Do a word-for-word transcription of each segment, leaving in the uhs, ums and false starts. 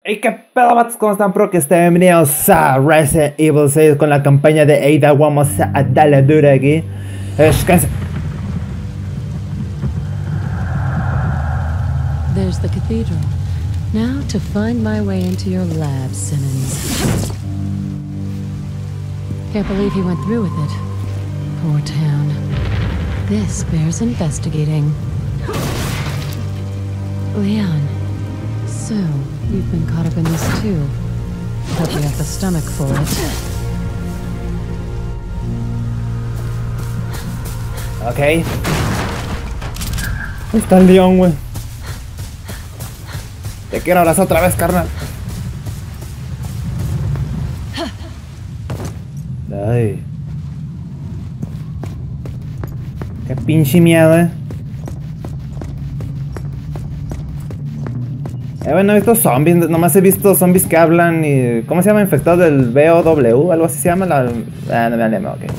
Hey, qué pedo, vatos, ¿cómo están? Pro que estén bienvenidos a Resident Evil seis con la campaña de Ada. Vamos a darle dura aquí. Descansa. There's the cathedral. Now to find my way into your lab, Simmons. Can't believe he went through with it. Poor town. This bears investigating. Leon, so you've been caught up in this too. Hope you have the stomach for it. Ok. Ahí está el león, güey. Te quiero abrazar otra vez, carnal. Ay. Qué pinche miedo, eh. Eh, bueno, he visto zombies, nomás he visto zombies que hablan y... ¿Cómo se llama? Infectados del B O W, algo así se llama la... Ah, no me animo, ok.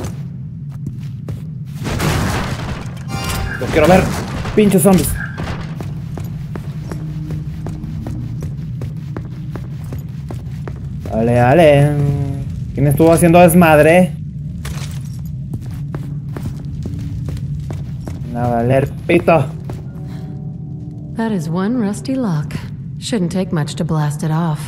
Yo quiero ver pinches zombies. Vale, vale. ¿Quién estuvo haciendo desmadre? A valer pito. That is one rusty lock. Shouldn't take much to blast it off.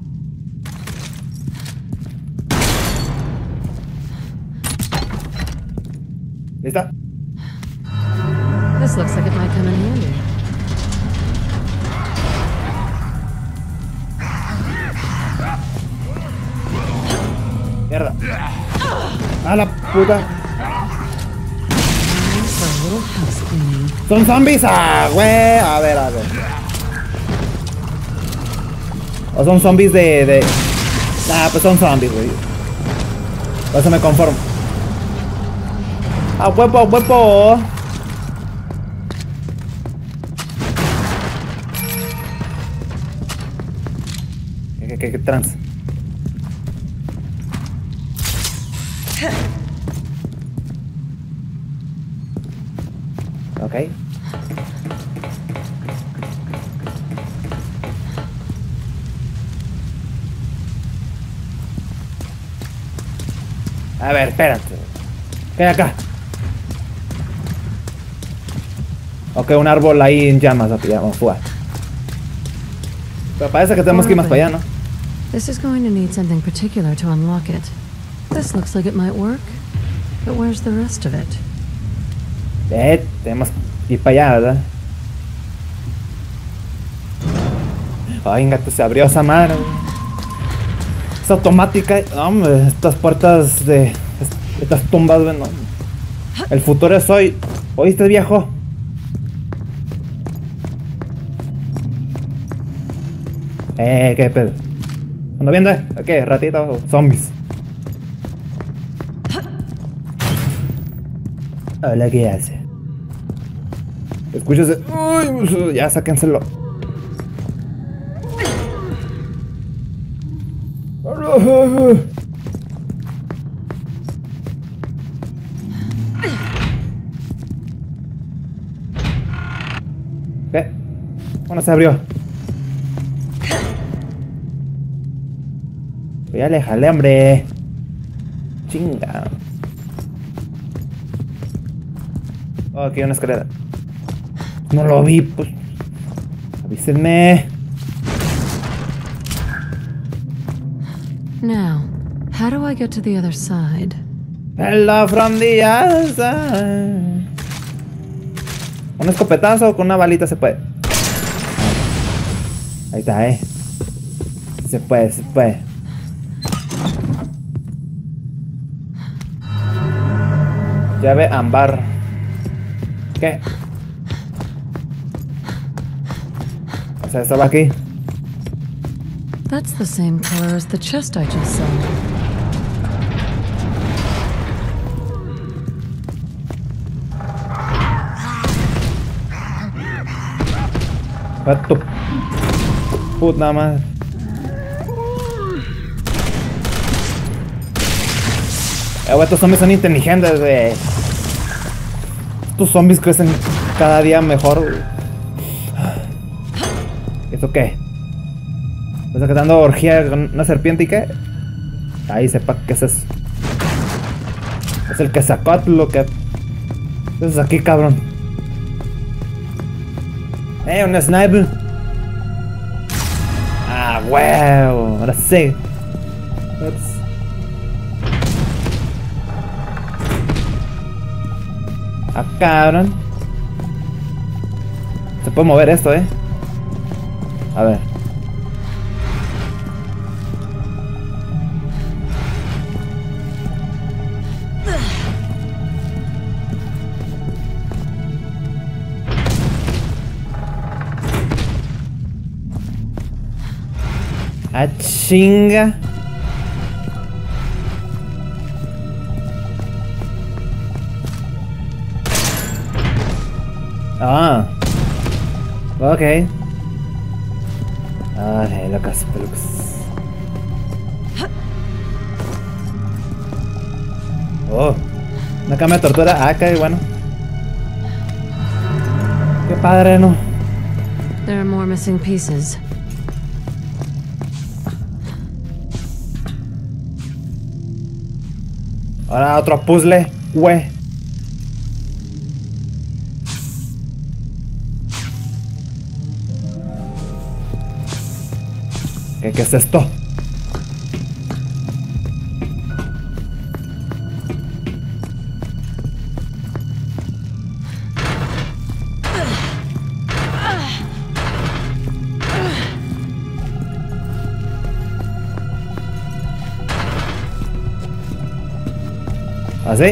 ¿Lista? This looks like it might come in handy. Mierda. A la puta. Time for a little house cleaning. Son zombies, ah, güey. A ver, a ver. O son zombies de, de... Ah, pues son zombies, güey. Por eso me conformo. ¡A huevo, a huevo! ¿Qué, qué, qué, qué trans? Ok. A ver, espérate. ¿Qué hay acá? Ok, un árbol ahí en llamas. Ok, ya vamos a jugar. Pero parece que tenemos que ir más para allá, ¿no? This is going to need something particular to unlock it. This looks like it might work, but where's the rest of it? Eh, tenemos que ir para allá, ¿verdad? Ay, gato, se abrió esa madre. Es automática. Hombre, estas puertas de... Estas tumbas, bueno. El futuro es hoy. ¿Oíste, viejo? Eh, qué pedo. ¿Ando viendo, eh? ¿Qué? Ratito, zombies. Hola, ¿qué hace? Escúchese. Uy, ya sáquenselo. ¿Qué? ¿Cómo se abrió? Ya le jalé, hombre. Chinga. Oh, aquí hay una escalera. No lo vi, pues. Avísenme. Now, how do I get to the other side? Hello from the other side. Un escopetazo con una balita se puede. Ahí está, eh. Se puede, se puede. Llave ámbar. ¿Qué? O sea, estaba aquí. That's the same color as the chest I just saw. What the puta madre. Eh, estos zombies son inteligentes, güey. Estos zombies crecen cada día mejor. ¿Esto qué? O sea, que dando orgía con una serpiente y qué. Ahí sepa qué es eso. Es el que sacó lo que. ¿Qué es aquí, cabrón? Eh, un sniper. Ah, huevo. Ahora sí. Let's... Ah, cabrón. Se puede mover esto, eh. A ver. Ah, chinga. Ah. Ok. Ay, locas, pelucas. Oh. Una cama de tortura. Ah, qué bueno. Qué padre, ¿no? There are more missing pieces. Ahora otro puzzle, güey. ¿Qué, ¿Qué es esto? ¿Así?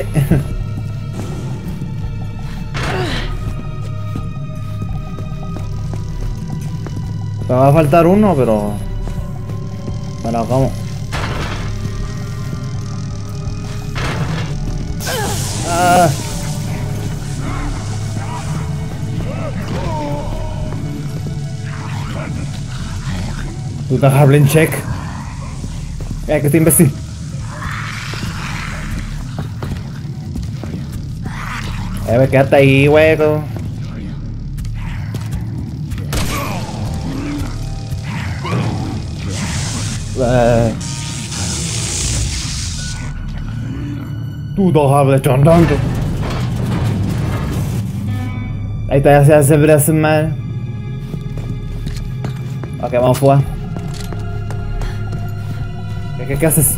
Me va a faltar uno, pero... Bueno, ¿cómo? Ah. Puta Harlem check. Eh, que este imbécil. Eh, me quédate ahí, hueco. Eh. Tú no hables chondando. Ahí está, ya se hace brazo mal. Ok, vamos a jugar. ¿Qué, qué, qué haces?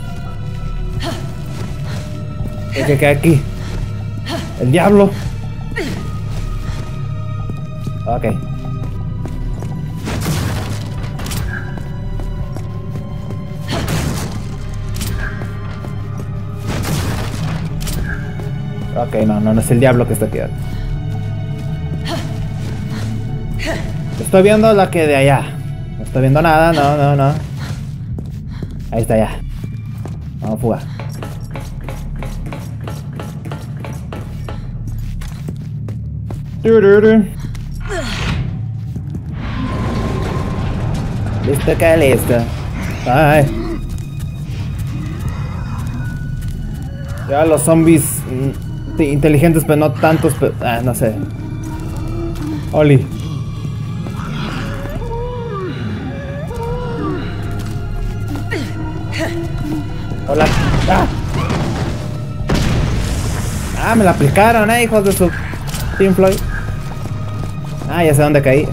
¿Qué, qué, qué aquí? El diablo. Ok. Ok, no, no, no es el diablo que está aquí. Estoy viendo la que de allá. No estoy viendo nada, no, no, no. Ahí está ya. Vamos a jugar. Listo, que listo. Ay. Ya los zombies mm, inteligentes, pero no tantos, pero, ah, no sé. Oli. Hola. Ah. Ah, me la aplicaron, eh, hijos de su Team Floyd. Ah, ya sé dónde caí.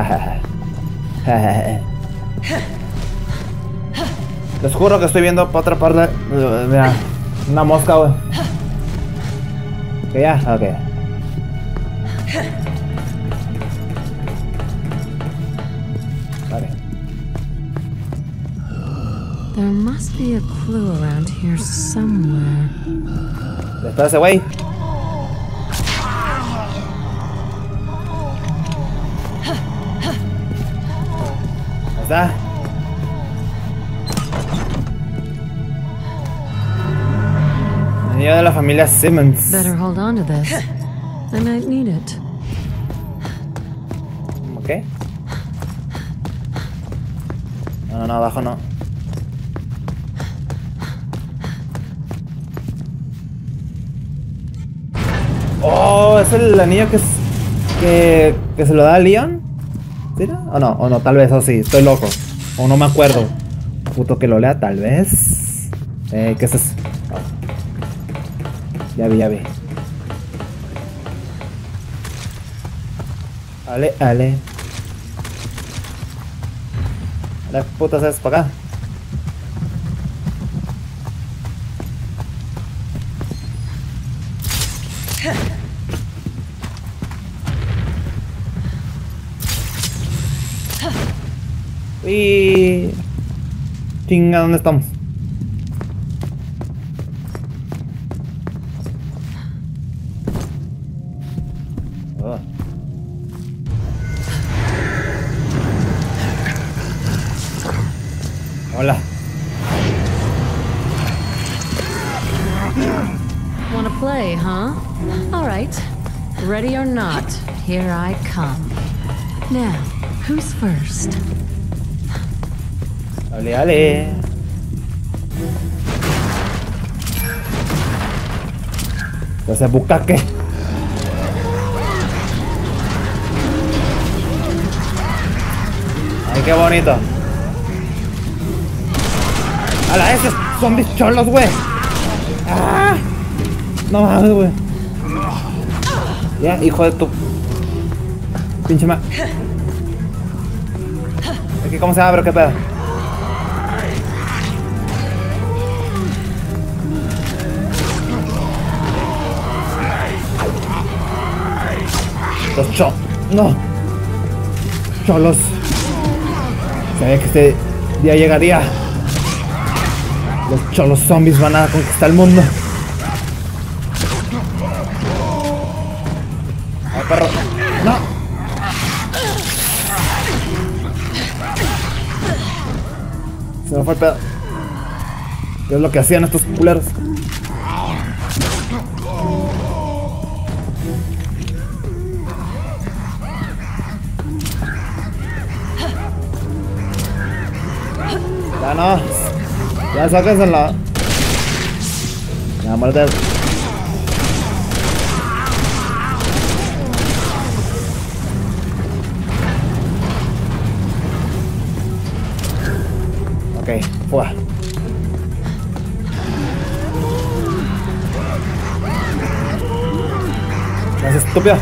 Les juro que estoy viendo para otra parte. Uh, mira, una mosca, güey. Que ya, ok. Vale. There must be a clue around here somewhere. ¿Está ese güey? Ahí está. Venía de la familia Simmons. Better hold on to this. I might need it. Ok. No, no, no, abajo no. Oh, es el anillo que es, que, que se lo da a Leon. ¿Sí? ¿No? O no, o no, tal vez, o sí, estoy loco. O no me acuerdo. Puto que lo lea, tal vez. Eh, ¿qué es eso? Oh. Ya vi, ya vi. Ale, ale. ¿La puta se es para acá? Y chinga, ¿dónde estamos? Oh. Hola. Wanna play, huh? All right. Ready or not, here I come. Now, who's first? Ale, ale. Ese bucaque. Ay, qué bonito. A la esos zombies cholos, güey. ¡Ah! No mames, güey. Ya, hijo de tu pinche ma. Aquí, ¿cómo se abre? ¿Qué pedo? Los cho... No. Cholos. Sabía que este día llegaría. Los cholos zombies van a conquistar el mundo. ¡Ay, perro! ¡No! Se me fue el pedo. ¿Qué es lo que hacían estos culeros? Ya no. Ya sáquensela. Ya muerte. Ok, fuga. Gracias, estúpido.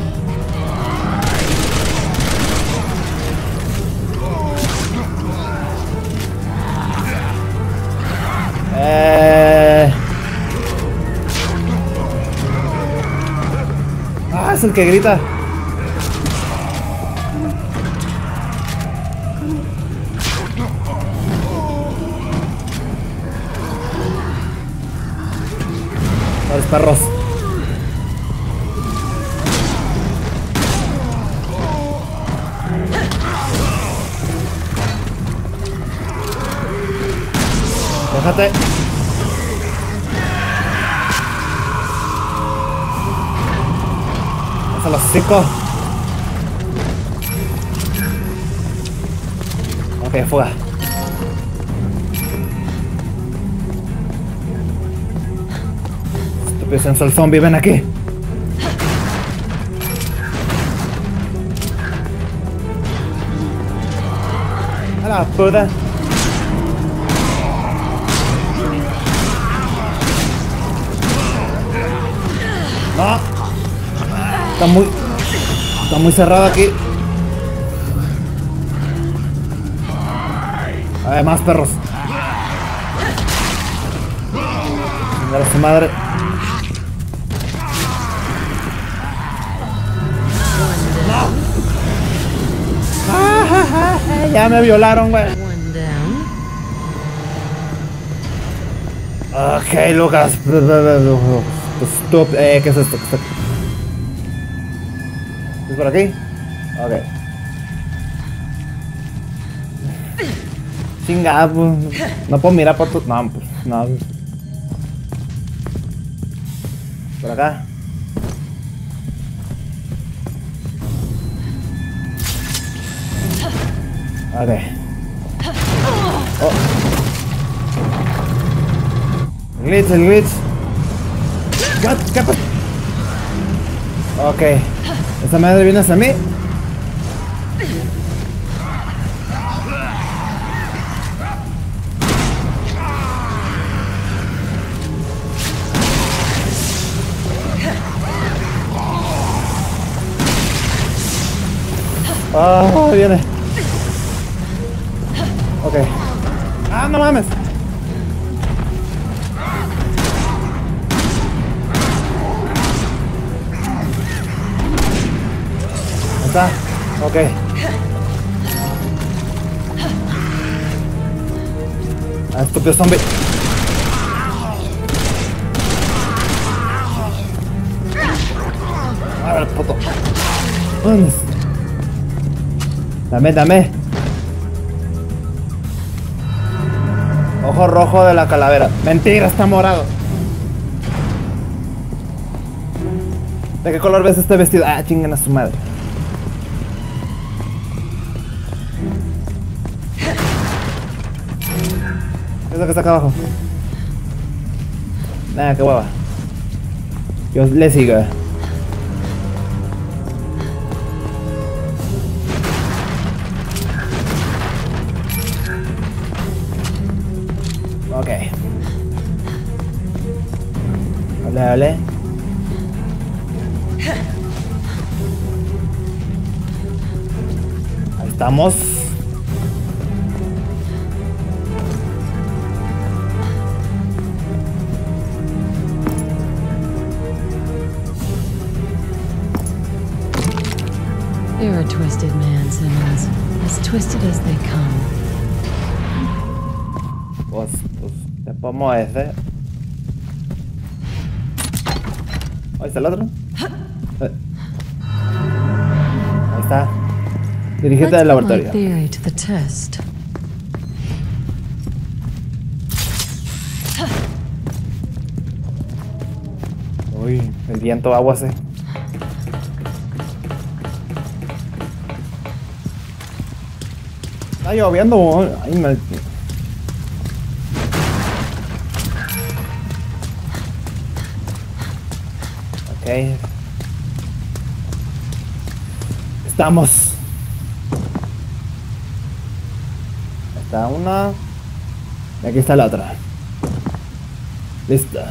Eh... Ah, es el que grita. Los perros. Déjate. Hasta los cinco. Ok, fuga. Estúpido sensor zombie, ven aquí. A la puta. No. Está muy... Está muy cerrado aquí. A ver, más perros. A su madre. No. Ah, ja, ja, ja. Ya me violaron, güey. Ok, Lucas. Stop. Eh, ¿qué es esto? ¿Qué es esto? ¿Es por aquí? Ok. Chinga, pues. No puedo mirar por tu... No, pues, no. Por acá. Ok. Oh. Glitch, el glitch. What? ¿Qué pasa? Ok. ¿Esta madre viene hacia mí? Oh, viene. Ok. Ah, no mames. Ahí está. Ok. Ah, estúpido zombie. A ver, puto. Dame, dame. Ojo rojo de la calavera. Mentira, está morado. ¿De qué color ves este vestido? Ah, chingan a su madre. ¿Qué es lo que está acá abajo? Nada, qué hueva. Yo le sigo. Ok. Vale, vale. Ahí estamos. You're a twisted man, Simmons. As twisted as they come. Pues, pues, te pongo ese. Ahí está el otro. Eh. Ahí está. Dirigente Let's del put my laboratorio. theory to the test. Uy, el viento agua se. Está lloviendo. Ay, me... Ok. Estamos. Está una. Y aquí está la otra. Lista.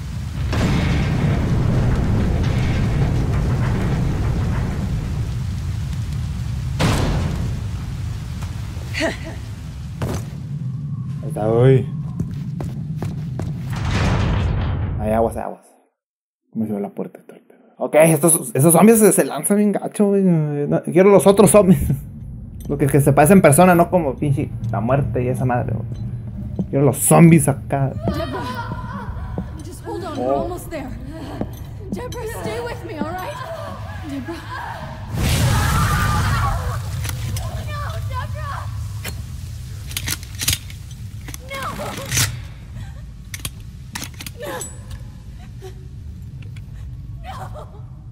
Ahí está, uy. Hay aguas, hay aguas. ¿Cómo se ve la puerta y todo el pedo? Ok, estos, esos zombies se, se lanzan bien gacho, güey. No, quiero los otros zombies. Lo que, que se parecen en persona, no como pinche la muerte y esa madre, güey. Quiero los zombies acá. Deborah, just hold on. We're almost there. Deborah, stay with me, all right? Deborah. No, Deborah. No. No. No.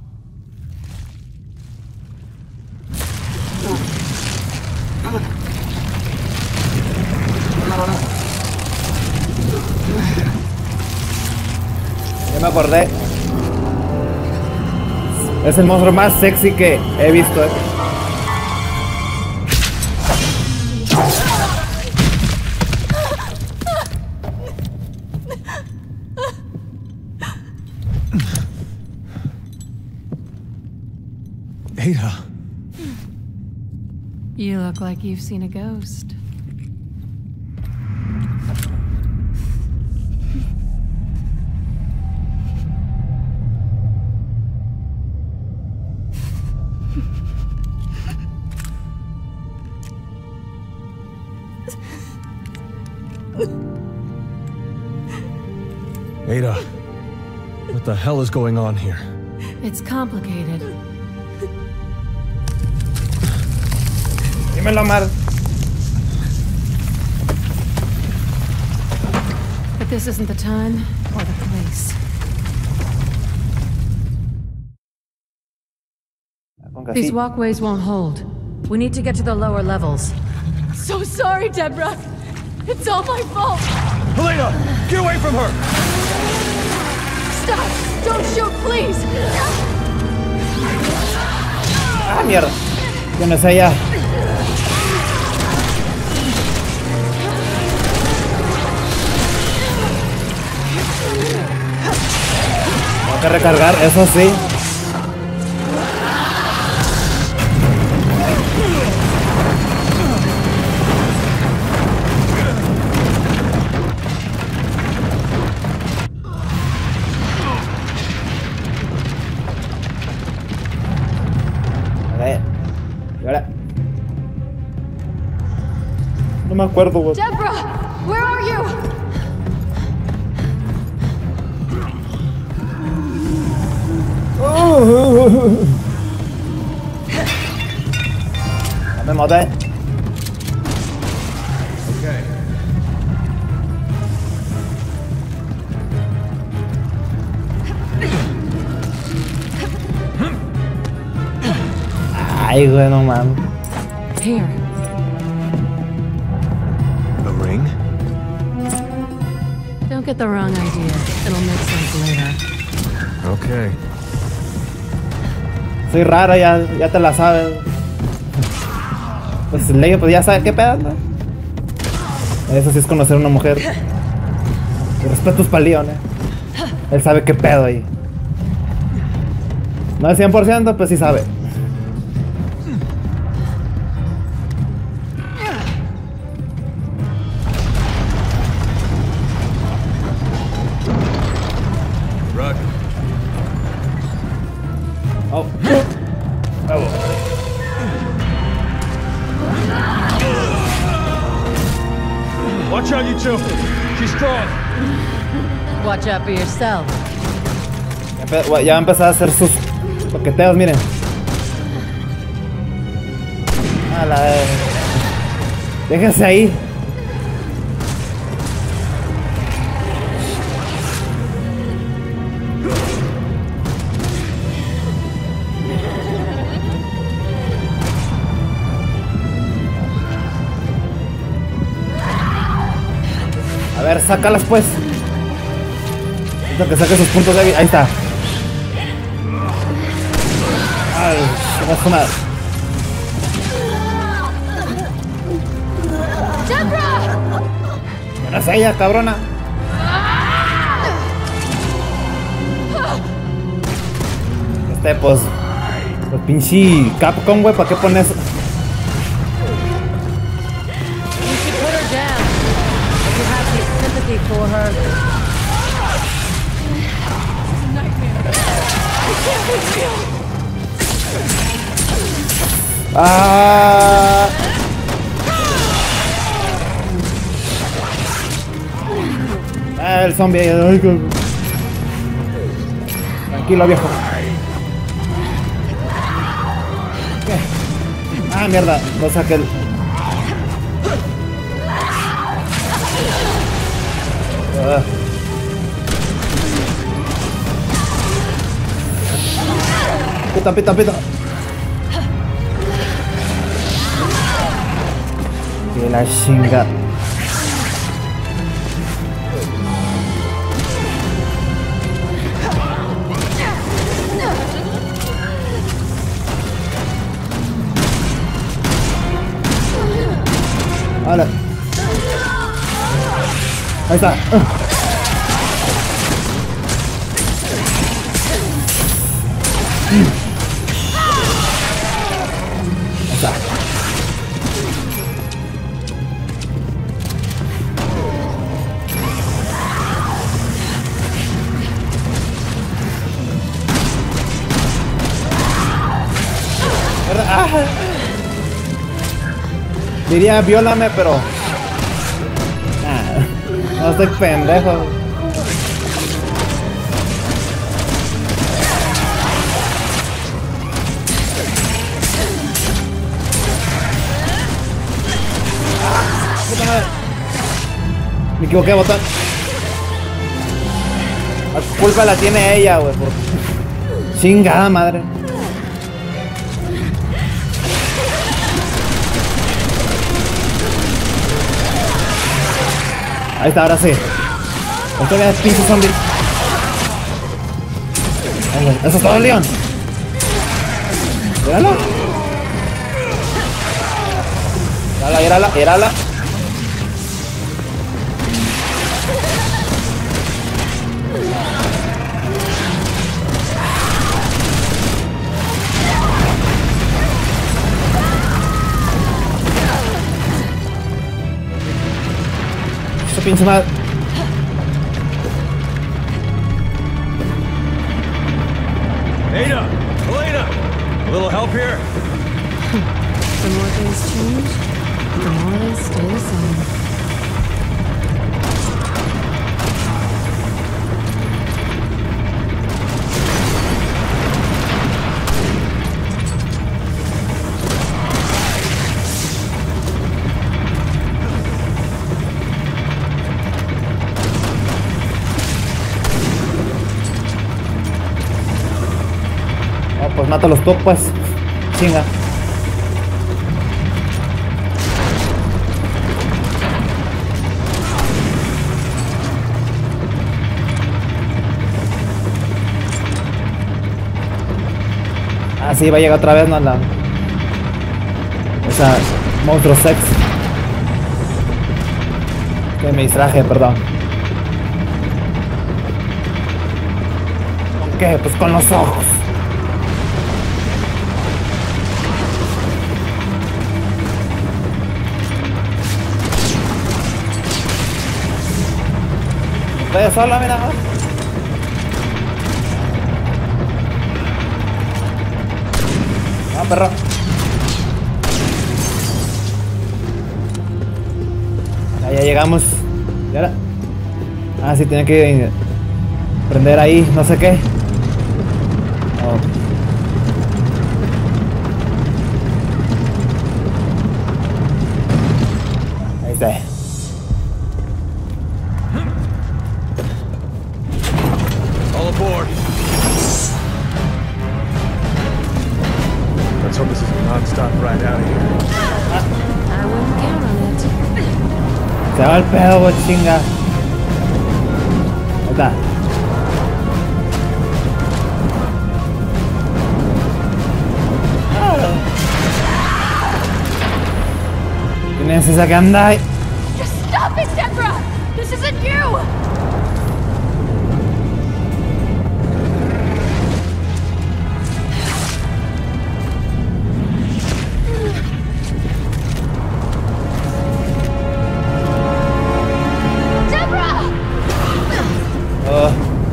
Ya me acordé. Es el monstruo más sexy que he visto, eh. Ada. You look like you've seen a ghost. Ada, what the hell is going on here? It's complicated. Dímelo, Mar. But this isn't the time or the place. These walkways won't hold. We need to get to the lower levels. So sorry, Deborah. It's all my fault. Helena, get away from her! Stop! Don't shoot, please! Ah, mierda. Yo no sé ya. Tengo que recargar, eso sí. acuerdo, güey. Deborah, where are you? No me maté. Okay. Ay, güey, no mames. Here. A ring? Don't get the wrong idea. It'll make sense later. Okay. Soy rara, ya, ya te la sabes. Pues Leia, pues ya sabe qué pedo, ¿no? Eso sí es conocer a una mujer. Y respetos para Leon, eh. Él sabe qué pedo ahí. No al cien por ciento, pues sí sabe. Rug. Oh. Watch out, you two. She's strong. Watch out for yourself. Ya, empe- ya va a empezar a hacer sus toqueteos, miren. A la vez. Déjense ahí. A ver, sácalas pues. Necesito que saque sus puntos débiles. Ahí está. Ay, no es una. No es ella, cabrona. Este, pues. Pues pinche Capcom, güey, ¿para qué pones? You should put her down. If you have any sympathy for her. Ah. Ah, el zombie. Ay, qué- Tranquilo, viejo. ¿Qué? Ah, mierda. No saqué el. Ah. Pita, pita, pita. Que la chinga. Vale. Ahí está. Uh. Ahí está. Ah. Diría viólame, pero nah, no estoy pendejo. Puta madre. Me equivoqué de botón. La culpa la tiene ella, güey. Por... Chingada madre. Ahí está, ahora sí. Esto ya es pinche zombie. Eso es todo, Leon. Míralo. Mírala, mírala, mírala. Esta pinche madre. Ada! Elena! A little help here? Some more things changed? The more they stay the same. Oh, pues mátalos tú, pues. Chinga. Ah, sí, va a llegar otra vez, ¿no? La... Esa monstruo sex. Que me distraje, perdón. ¿Con qué? Pues con los ojos. Estoy solo, mira. Ah, perro. Ya, ya llegamos. ¿Y ahora? Ah, sí, tiene que prender ahí, no sé qué. Oh. Ahí está. All aboard. Let's hope this is a non-stop ride out of here. I wouldn't count on it. Se va el pedo, chinga. Ahí está. ¿Quién es esa que anda ahí? Just stop it, Deborah! This isn't you! Oh.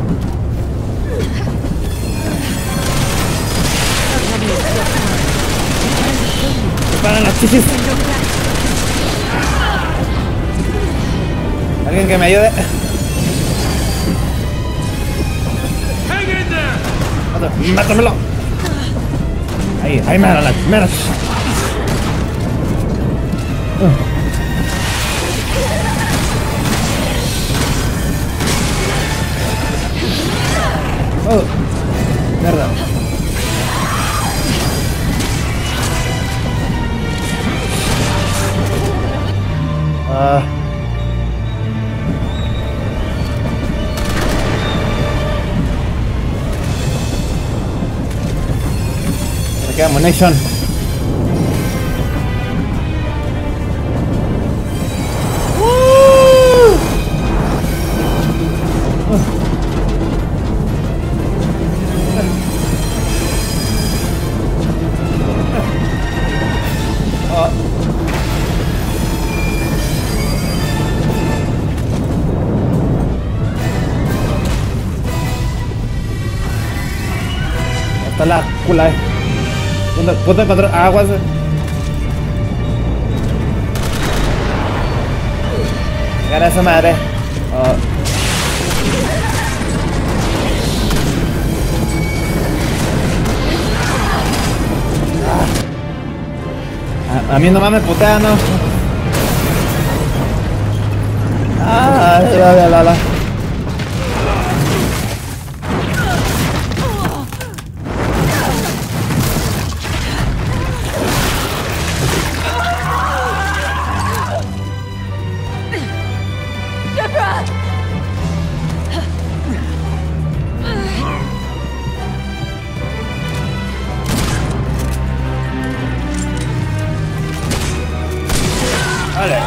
Para las chichis. Alguien que me ayude. Hang in there! Mátamelo. Ahí, ahí me la mira. Oh, mierda. Ah. Me queda munition. Está la cula, eh. ¿Puedo encontrar aguas? Eh? Llegar a esa madre. Oh. Ah. A, a mí nomás me putea, ¿no? Ah, la, la, la, la. Vale.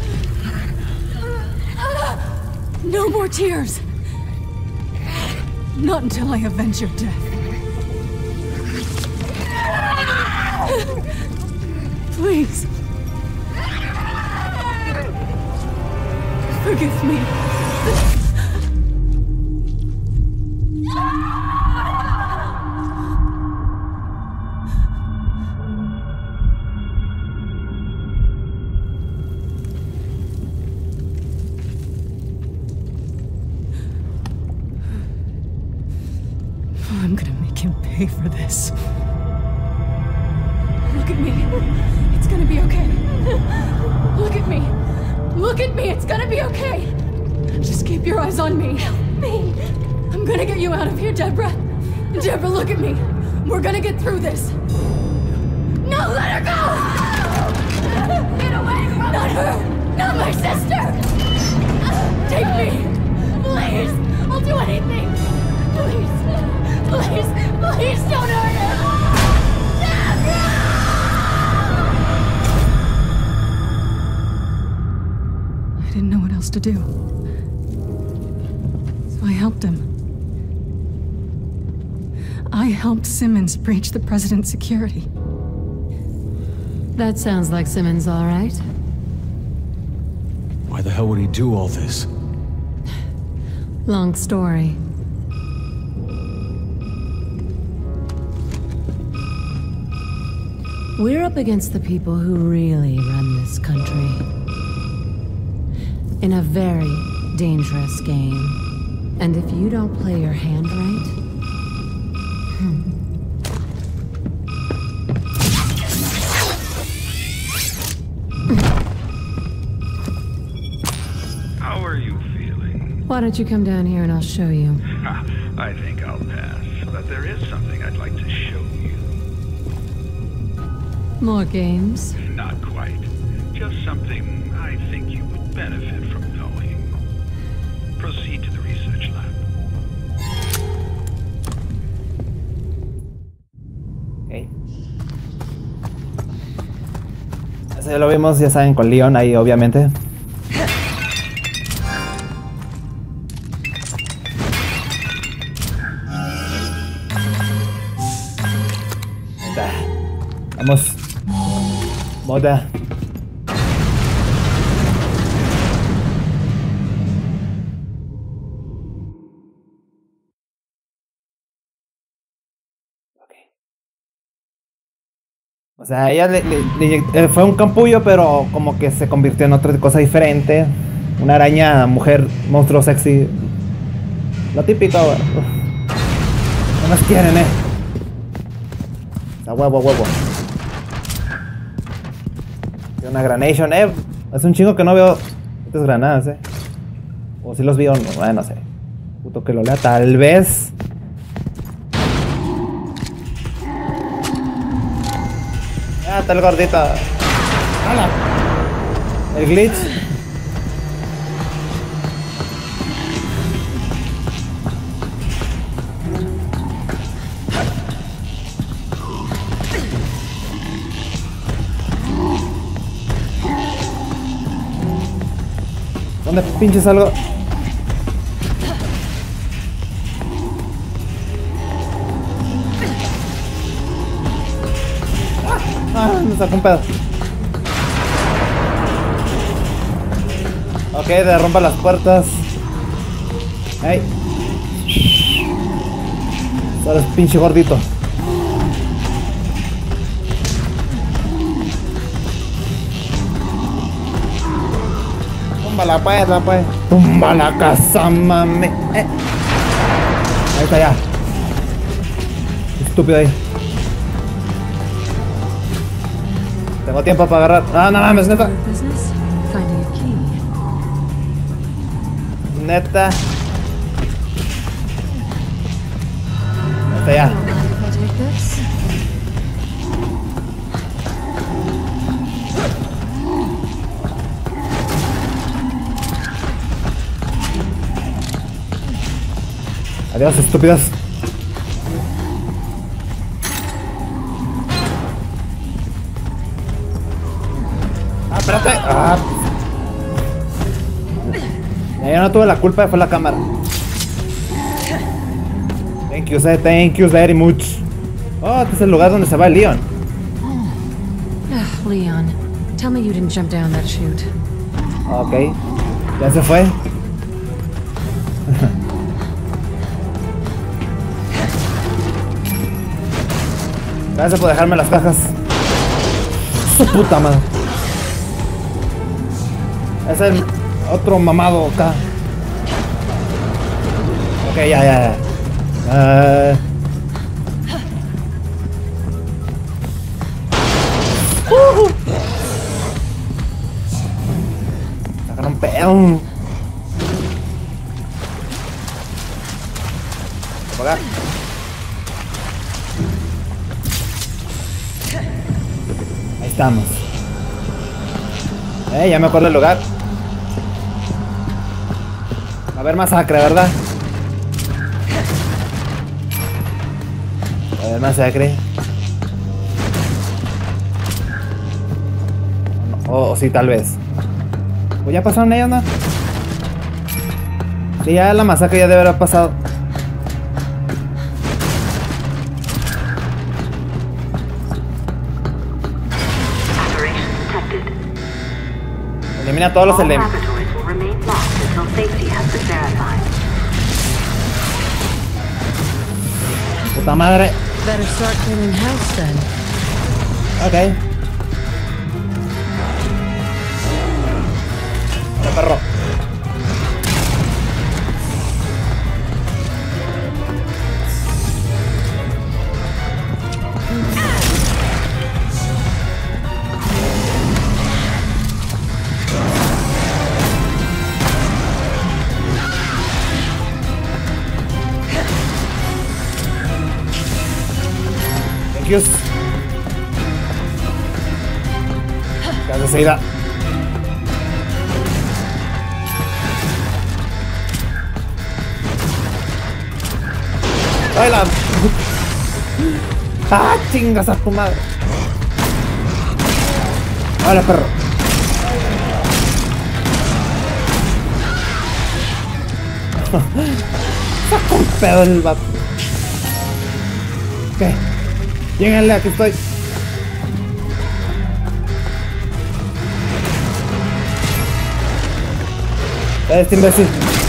No more tears. Not until I avenge your death. Please. Forgive me. I'm gonna make him pay for this. Look at me. It's gonna be okay. Look at me. Look at me. It's gonna be okay. Just keep your eyes on me. Help me. I'm gonna get you out of here, Deborah. Deborah, look at me. We're gonna get through this. No, let her go! Get away from me! Not her! Not my sister! Take me! Please! I'll do anything! Please! Please! Please don't hurt her! Deborah! I didn't know what else to do. So I helped him. I helped Simmons breach the president's security. That sounds like Simmons, all right. Why the hell would he do all this? Long story. We're up against the people who really run this country. In a very dangerous game. And if you don't play your hand right, hmm. How are you feeling? Why don't you come down here and I'll show you. I think I'll pass, but there is something I'd like to show you. More games? Not quite. Just something I think you would benefit from knowing. Proceed to the research lab. Okay. Eso ya lo vimos, ya saben, con Leon ahí, obviamente. Vamos. Moda. O sea, ella le, le, le, fue un campullo, pero como que se convirtió en otra cosa diferente. Una araña, mujer, monstruo sexy. Lo típico, güey. No nos quieren, eh. O sea, huevo, huevo. Una granation, eh. Hace un chingo que no veo estas granadas, eh. O si los vi o no, bueno, no sé. Puto que lo lea, tal vez. Ah, está el gordito. ¡Hala! El glitch. ¿Dónde pinches algo? Ah, me sacó un pedo. Ok, derrumba las puertas. Ay. Solo es pinche gordito. Tumba la puerta, pues. Tumba la casa, mami. Eh. Ahí está ya. Estúpido ahí. Tengo tiempo para agarrar. Ah, no mames, neta. Neta. Neta ya. Adiós, estúpidas. Ah, espérate. Ah. Yo no tuve la culpa, fue la cámara. Thank you, sir. Thank you very much. Oh, este es el lugar donde se va Leon. Ugh, Leon, tell me you didn't jump down that chute. Ok. Ya se fue. Gracias por dejarme las cajas. Su puta madre. Es el otro mamado acá. Ok, ya, ya, ya. Uh... Uh-huh. Sacaron peón. Por acá. Ahí estamos. Eh, ya me acuerdo del lugar. Va a haber masacre, ¿verdad? Va a haber masacre. O oh, sí, tal vez. Pues ya pasaron ellos, ¿no? Sí, ya la masacre ya debe haber pasado. Elimina todos los elementos. Puta madre. Better start cleaning house then. Ok. Hola, perro. Dios. Casi seguida. ¡Ay, la! ¡Ah, chingas a tu madre! ¡Hola, perro! Saca un pedo el vato. ¿Qué? Lléganle, aquí estoy. Este imbécil.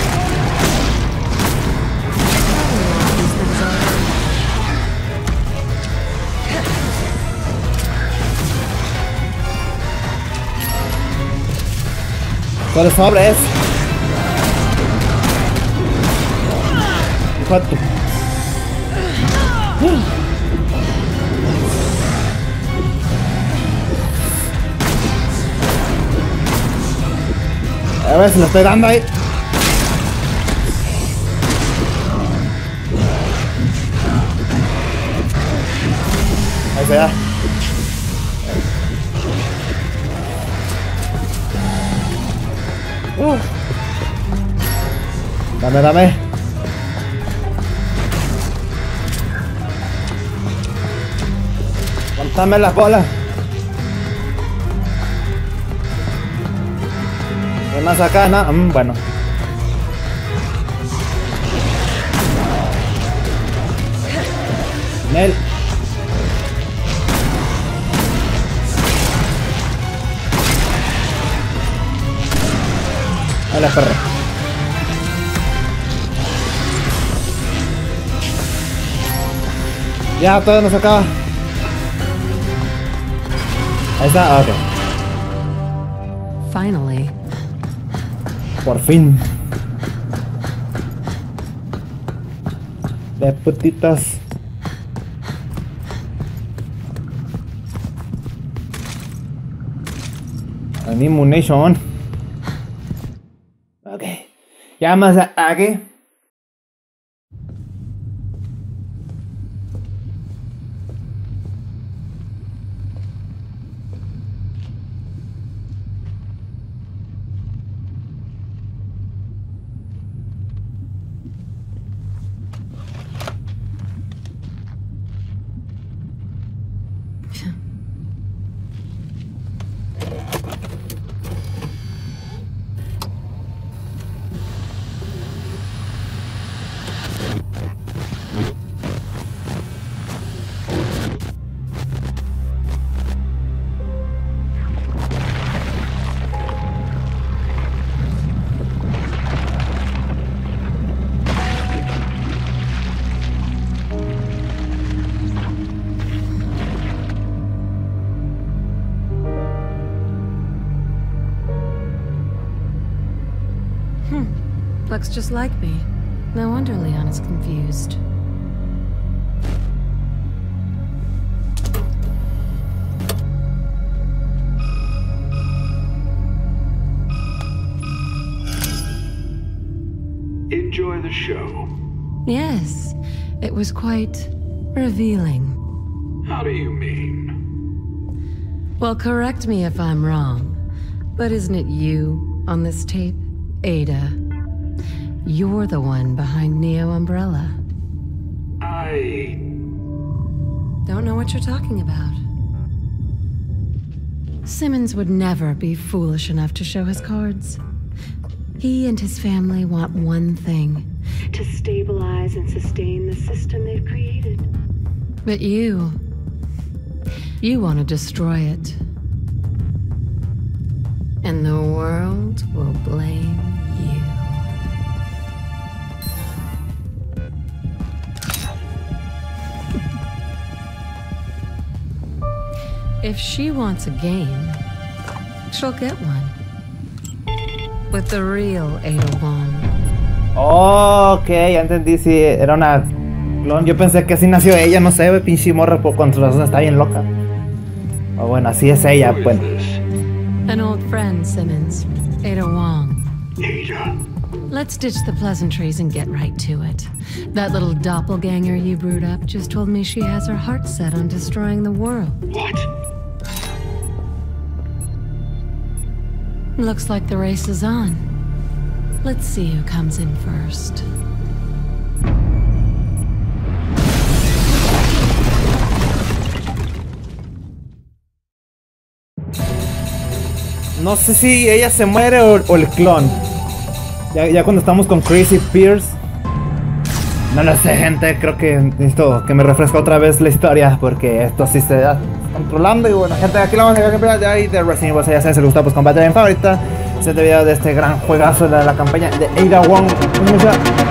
¿Cuáles sobres? ¿Cuánto? A ver si lo estoy dando ahí. Ahí se da. Uh. Dame, dame. Contame las bolas. ¿Qué más acá? No, mm, bueno. Nel. Hola, perro. Ya, todo nos acaba. Ahí está, ok. Finally. Por fin. De putitas. Animation. Ok. Ya más aquí. Looks just like me. No wonder Leon is confused. Enjoy the show. Yes, it was quite revealing. How do you mean? Well, correct me if I'm wrong, but isn't it you on this tape, Ada? You're the one behind Neo Umbrella. I... Don't know what you're talking about. Simmons would never be foolish enough to show his cards. He and his family want one thing: to stabilize and sustain the system they've created. But you... you want to destroy it. And the world will blame you. If she wants a game, she'll get one. With the real Ada Wong. Oh, ok, ya entendí, sí, era una clon. Yo pensé que así nació ella, no sé, pinche morra, por con razón está bien loca. Oh, bueno, así es ella, bueno. An old friend, Simmons. Ada Wong. Ada. Let's ditch the pleasantries and get right to it. That little doppelganger you brewed up just told me she has her heart set on destroying the world. What? Looks like the race is on. Let's see who comes in first. No sé si ella se muere o, o el clon. Ya, ya cuando estamos con Chris y Pierce. No lo sé, gente. Creo que necesito que me refresque otra vez la historia, porque esto sí se da controlando. Y bueno, gente, aquí la vamos a dejar de ahí de Resident Evil. Ya saben, si les gusta, pues comparte en favorita. Este video de este gran juegazo de la campaña de Ada Wong. Mucha